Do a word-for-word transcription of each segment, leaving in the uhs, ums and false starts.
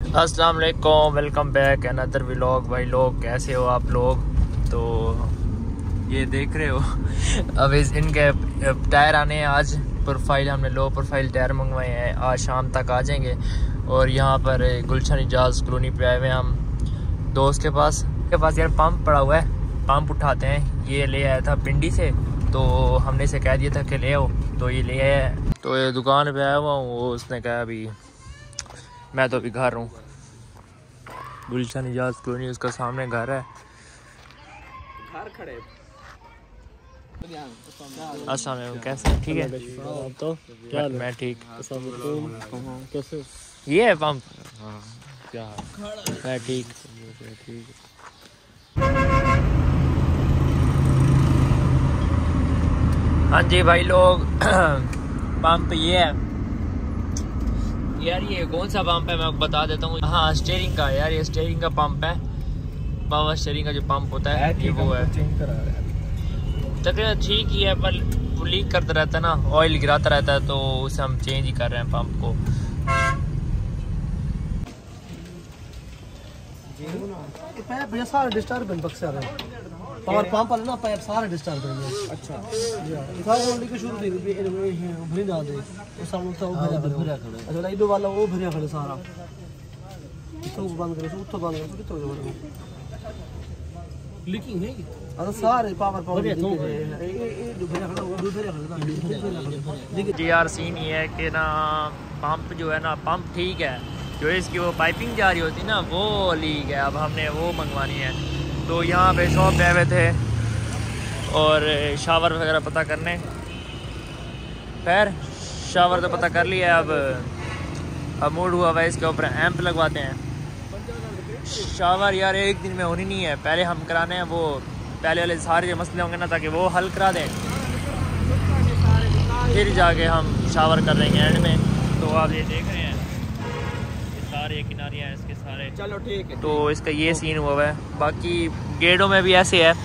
अस्सलाम वालेकुम, welcome back another vlog. भाई लोग कैसे हो आप लोग? तो ये देख रहे हो अब इस इनके टायर आने हैं आज। प्रोफाइल हमने लो प्रोफाइल टायर मंगवाए हैं, आज शाम तक आ जाएंगे। और यहाँ पर गुलशन इजाज़ कॉलोनी पे आए हुए हैं हम दोस्त के पास के पास यार पंप पड़ा हुआ है, पंप उठाते हैं। ये ले आया था पिंडी से, तो हमने इसे कह दिया था कि ले आओ, तो ये ले आया है। तो ये दुकान पे आया हुआ हूँ, वो उसने कहा अभी मैं तो अभी घर हूँ। गुलशन इजाज़ कॉलोनी उसका सामने घर है। घर खड़े अस्सलाम वालेकुम, कैसे? ठीक है तो क्या मैं ठीक। कैसे ये है पंप? हाँ क्या मैं ठीक ठीक हाँ जी भाई लोग पंप ये है यार। ये कौन सा पंप है मैं आपको बता देता हूँ। हाँ स्टीयरिंग का यार, ये स्टीयरिंग का पंप है। पावर स्टीयरिंग का जो पंप होता है ये वो है। तकरीबन ठीक ही है, पर लीक करता रहता है ना, ऑयल गिराता रहता है, तो उसे हम चेंज ही कर रहे हैं पंप को। भैया सारे डिस्टर्ब बक्से आ रहे हैं पावर पंप वाले ना, पाइप सारे डिस्टर्ब हैं। अच्छा इधर ओनली के शुरू दे भरी डाल दे वो सब उसका वो भरा भरा खड़े। अच्छा लाइडो वाला वो भरा खड़े सारा इसको बंद करो, उसको बंद करो, कितो जो लीकिंग है। अच्छा सारे पावर पावर ये ये जो भरा खड़ा वो भरा खड़ा। जी आर सीन ये है कि ना पंप जो है ना, पंप ठीक है, जो इसकी वो पाइपिंग जा रही होती ना वो लीक है। अब हमने वो मंगवानी है, तो यहाँ पे शॉप पे आए थे और शावर वगैरह पता करने। खैर शावर तो पता कर लिया, अब अब मूड हुआ भाई इसके ऊपर एम्प लगवाते हैं। शावर यार एक दिन में होनी नहीं है, पहले हम कराने हैं वो पहले वाले सारे जो मसले होंगे ना, ताकि वो हल करा दें, फिर जाके हम शावर कर लेंगे एंड में। तो आप ये देख रहे हैं सारे किनारे हैं इसके सारे। चलो ठीक है। तो इसका ये सीन हुआ है। बाकी गेटों में भी ऐसे है,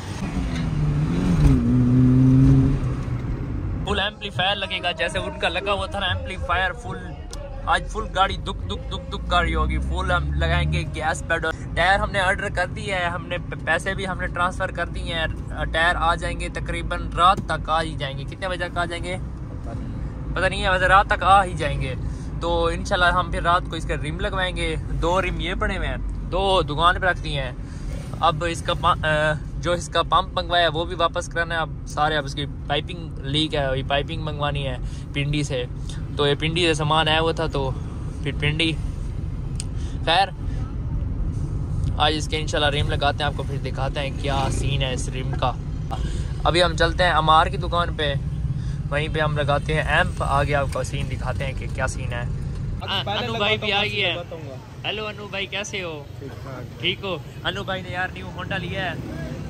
फुल एम्पलीफायर लगेगा जैसे उनका लगा हुआ था ना एम्पलीफायर फुल। आज फुल गाड़ी दुक दुक दुक दुक गाड़ी होगी, फुल हम लगाएंगे गैस पेडल। टायर हमने ऑर्डर कर दिया है, हमने पैसे भी हमने ट्रांसफ़र कर दिए हैं। टायर आ जाएंगे तकरीबन रात तक आ ही जाएंगे। कितने बजे तक आ जाएंगे पता नहीं है, वैसे रात तक आ ही जाएंगे। तो इंशाल्लाह हम फिर रात को इसके रिम लगवाएंगे। दो रिम ये पड़े हुए हैं, दो दुकान पे रख दिए हैं। अब इसका जो इसका पंप मंगवाया है वो भी वापस कराना है। अब सारे अब इसकी पाइपिंग लीक है, ये पाइपिंग मंगवानी है पिंडी से। तो ये पिंडी से सामान आया हुआ था, तो फिर पिंडी। खैर आज इसके इंशाल्लाह रिम लगाते हैं, आपको फिर दिखाते हैं क्या सीन है इस रिम का। अभी हम चलते हैं अमार की दुकान पे, वहीं पे हम लगाते हैं एम्प। आगे आपको सीन दिखाते हैं कि क्या सीन है। अनु भाई भी आ गई है। हेलो अनु भाई, कैसे हो? ठीक हो? अनु भाई ने यार न्यू होंडा लिया है,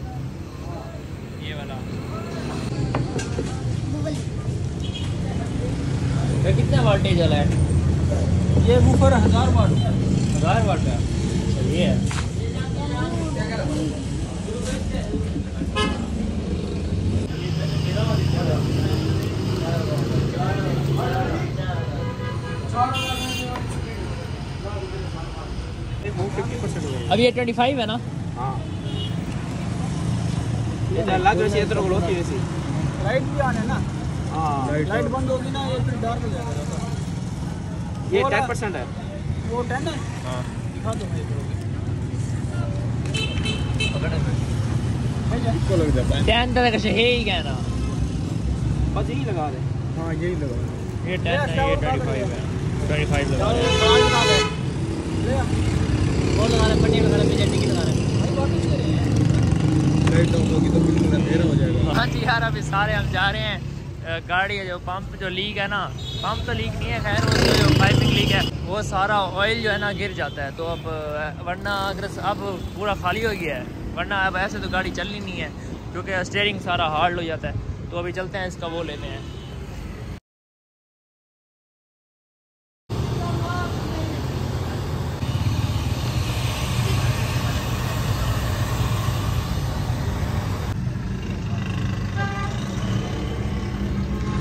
ये वाला। ये कितना वोल्टेज वाला है? ये ऊपर हजार वाट हजार वाट का। चलिए अभी ये ट्वेंटी फाइव है ना? हाँ ये लाइट वैसे इधर को होती है वैसे लाइट भी आने ना। हाँ लाइट बंद होगी ना ये फिर डार्क हो जाएगा। ये टेन परसेंट है। वो टेन है। हाँ दिखा दो को लग जाता है टेन तक है ही क्या ना, बस यही लगा दे। हाँ यही लगा ये टेन है, ये ट्वेंटी फाइव है। ट्वेंटी फाइव लगा रहे हैं। वो लगा रहे हैं, पट्टी लगा रहे हैं, टिकट लगा रहे हैं। लाइट ऑफ होगी तो बिल्कुल अंधेरा हो जाएगा। हाँ जी यार, अभी सारे हम जा रहे हैं। गाड़ी है जो पंप जो लीक है ना, पंप तो लीक नहीं है, खैर उसका जो पाइपिंग लीक है वो सारा ऑयल जो है ना गिर जाता है। तो अब वरना अगर अब पूरा खाली हो गया है, वरना अब ऐसे तो गाड़ी चलनी नहीं है, क्योंकि स्टीयरिंग सारा हार्ड हो जाता है। तो अभी चलते हैं इसका वो लेते हैं।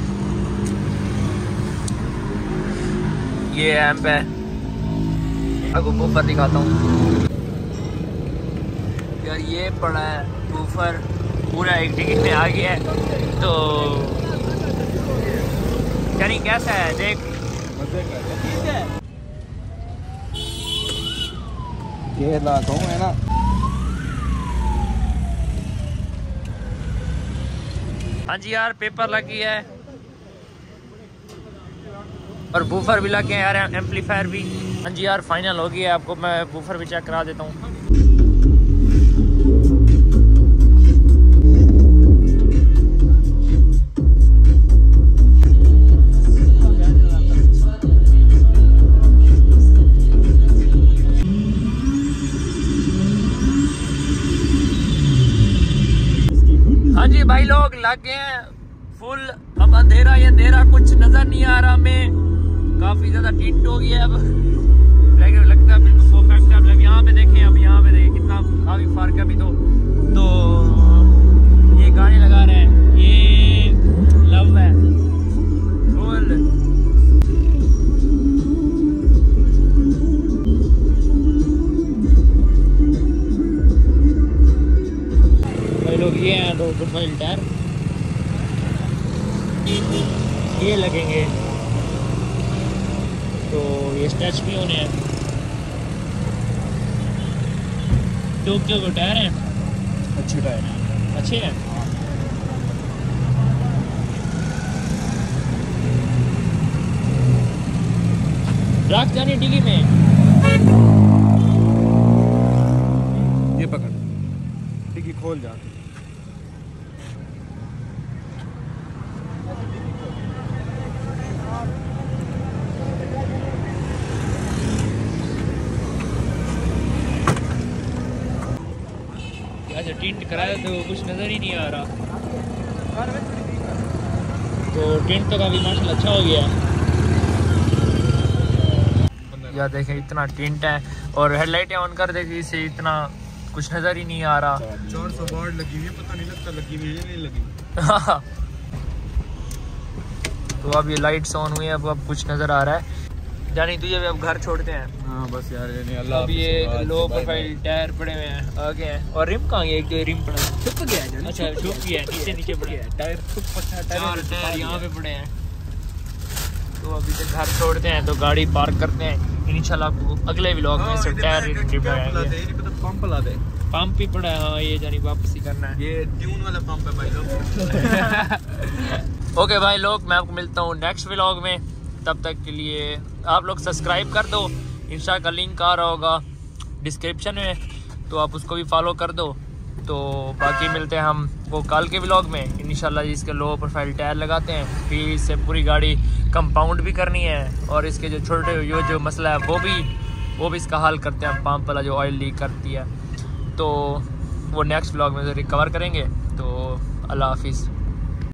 ये एम्प है, आपको बूफर दिखाता हूँ यार, ये पड़ा है बूफर पूरा एक डिग्गी में आ गया है। तो यानी कैसा है देख, ये लाता हूँ है ना। हाँ जी यार, पेपर लगी है और बूफर भी लगे हैं यार, एम्पलीफायर भी। हाँ जी यार, फाइनल हो गया है। आपको मैं बूफर भी चेक करा देता हूँ। हाँ जी भाई लोग लग गए हैं फुल। अब अंधेरा ही अंधेरा, कुछ नजर नहीं आ रहा हमें, काफी ज्यादा टिंट हो गया। अब लगता है बिल्कुल परफेक्ट है। अब यहाँ पे देखें, अब यहाँ पे देखें कितना काफी फर्क है अभी तो। तो ये गाने लगा रहे हैं, ये लव है फुल। भाई लोग ये हैं दो प्रोफाइल टायर, ये लगेंगे तो ये स्टैच भी होने हैं। टोक्यो के टायर हैं, अच्छे टायर अच्छे हैं। रख जानी डिग्गी में, ये पकड़, डिग्गी खोल जा। अच्छा टिंट कराया तो कुछ नज़र ही नहीं आ रहा, तो टिंट तो काफ़ी माशाल्लाह अच्छा हो गया। यार देखें इतना टिंट है और हेडलाइटें ऑन कर देखिए, इसे इतना कुछ नज़र ही नहीं आ रहा। चार सौ वाट लगी हुई है, पता नहीं लगता लगी हुई है नहीं लगी। तो अब ये लाइट्स ऑन हुई है, अब अब कुछ नज़र आ रहा है। जानी तुझे भी अब घर छोड़ते हैं। हाँ बस यार, यानी अल्लाह। अब ये लो प्रोफाइल टायर पड़े हुए हैं आगे हैं, और रिम कहाँ गया? एक जो रिम पड़ा छुप गया है। अच्छा छुप गया है, नीचे नीचे पड़े हैं टायर, चार टायर यहाँ पे पड़े हैं। तो अभी तक घर छोड़ते हैं तो गाड़ी पार्क करते हैं। इंशाल्लाह आपको अगले व्लॉग में से टायर रिम लगाएंगे। पंप ला दे, पंप ही पड़ा है। हाँ ये जानी वापस ही करना है, ये ट्यून वाला पंप है भाई लोग। ओके भाई लोग, मैं आपको मिलता हूँ नेक्स्ट व्लॉग में। तब तक के लिए आप लोग सब्सक्राइब कर दो, इंस्टा का लिंक आ रहा होगा डिस्क्रिप्शन में, तो आप उसको भी फॉलो कर दो। तो बाकी मिलते हैं हम वो कल के व्लॉग में इंशाल्लाह। इसके लो प्रोफाइल टायर लगाते हैं, फिर इससे पूरी गाड़ी कंपाउंड भी करनी है, और इसके जो छोटे जो जो मसला है वो भी वो भी इसका हल करते हैं। पंप वाला जो ऑयल लीक करती है, तो वो नेक्स्ट व्लॉग में रिकवर करेंगे। तो अल्लाह हाफिज़।